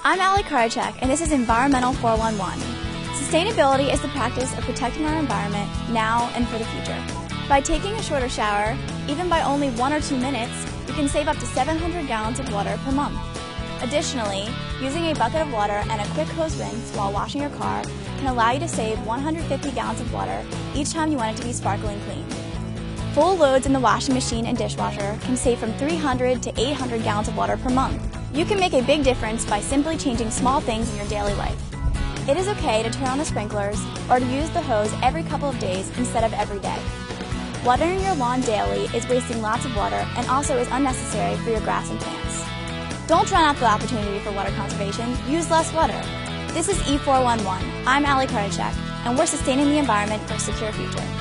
I'm Ali Karachek, and this is Environmental 411. Sustainability is the practice of protecting our environment now and for the future. By taking a shorter shower, even by only 1 or 2 minutes, you can save up to 700 gallons of water per month. Additionally, using a bucket of water and a quick hose rinse while washing your car can allow you to save 150 gallons of water each time you want it to be sparkling clean. Full loads in the washing machine and dishwasher can save from 300 to 800 gallons of water per month. You can make a big difference by simply changing small things in your daily life. It is okay to turn on the sprinklers or to use the hose every couple of days instead of every day. Watering your lawn daily is wasting lots of water and also is unnecessary for your grass and plants. Don't drown out the opportunity for water conservation. Use less water. This is E411. I'm Ali Karachek, and we're sustaining the environment for a secure future.